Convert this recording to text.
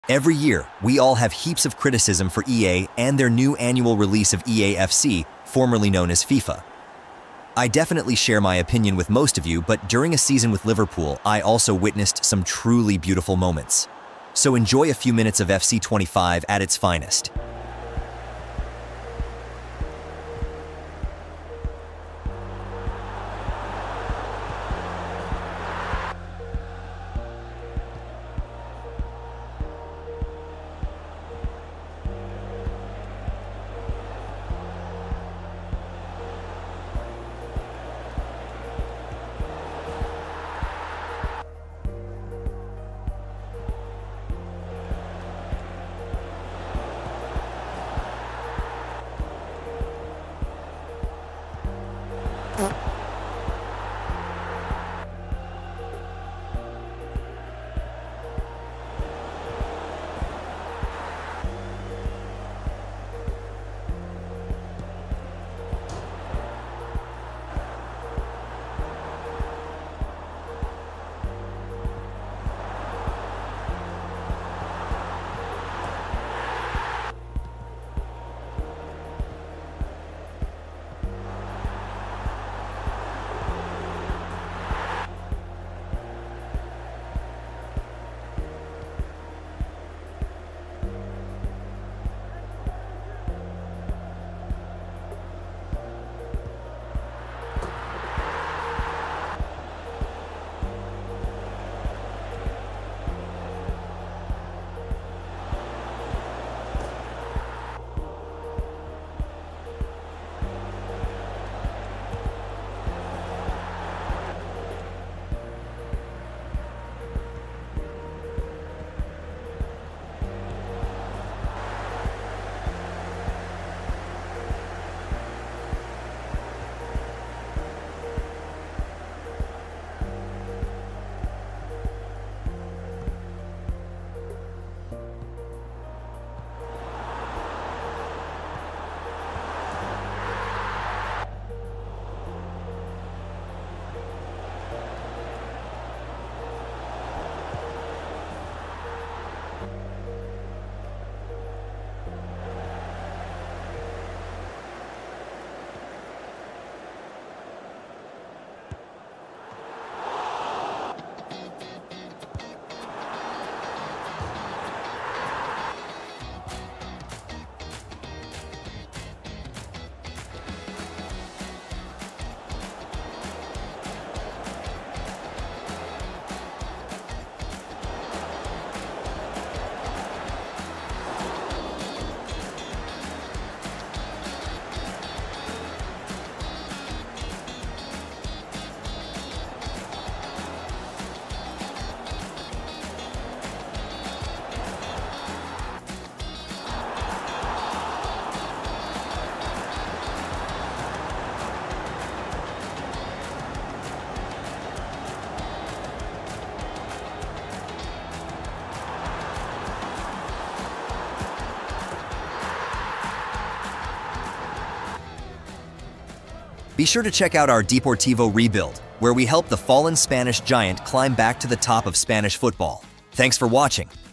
Every year, we all have heaps of criticism for EA and their new annual release of EAFC, formerly known as FIFA. I definitely share my opinion with most of you, but during a season with Liverpool, I also witnessed some truly beautiful moments. So enjoy a few minutes of FC 25 at its finest. Be sure to check out our Deportivo rebuild, where we help the fallen Spanish giant climb back to the top of Spanish football. Thanks for watching.